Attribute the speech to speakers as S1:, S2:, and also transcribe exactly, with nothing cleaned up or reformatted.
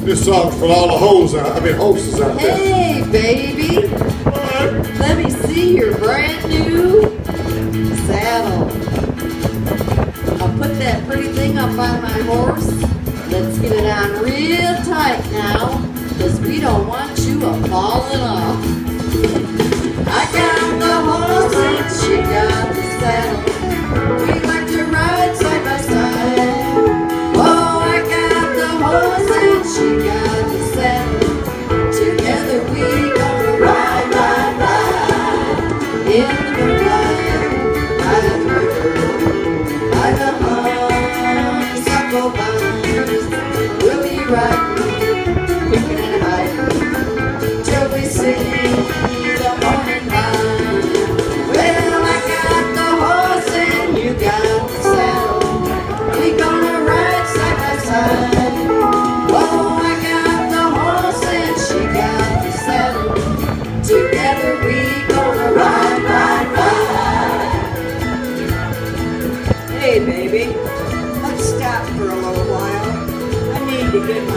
S1: This song's for all the hoes out, I mean hostess out there.
S2: Hey, baby.
S1: What?
S2: Let me see your brand new saddle. I'll put that pretty thing up on my horse. Let's get it on real tight now, because we don't want you a falling off. I got the horse and she got the saddle. We like to ride side by side. Oh, I got the horse and she got the saddle. Together we gonna ride, ride, ride. In the moonlight, by the river, by the honeysuckle vines. We'll be riding, picking and hiding, till we see the morning light. Well, I got the horse and you got the saddle. We gonna ride side by side. Oh, I got the horse and she got the saddle. Together we gonna ride, ride, ride.
S3: Hey, baby, let's stop for a little while. I need to get my